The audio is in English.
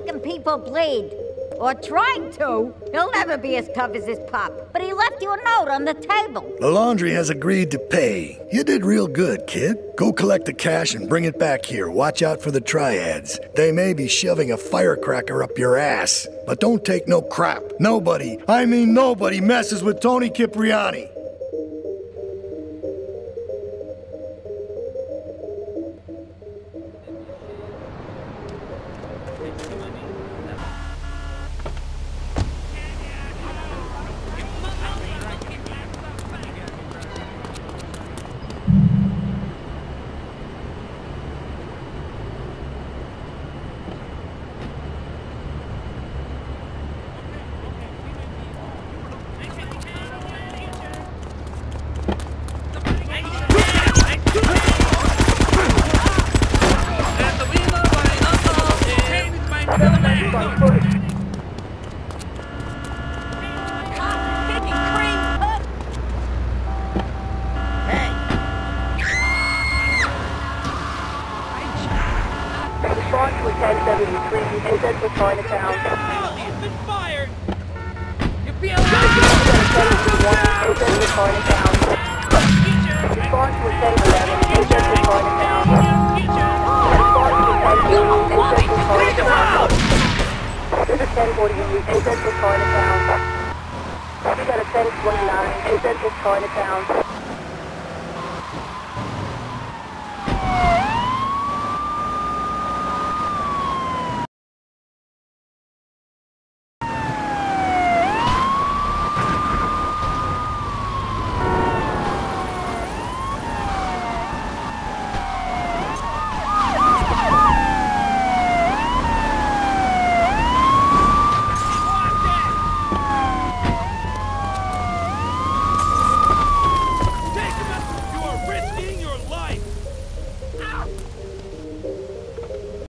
making people bleed. Or trying to. He'll never be as tough as his pop. But he left you a note on the table. The laundry has agreed to pay. You did real good, kid. Go collect the cash and bring it back here. Watch out for the Triads. They may be shoving a firecracker up your ass. But don't take no crap. Nobody, I mean nobody, messes with Tony Cipriani. Chinatown.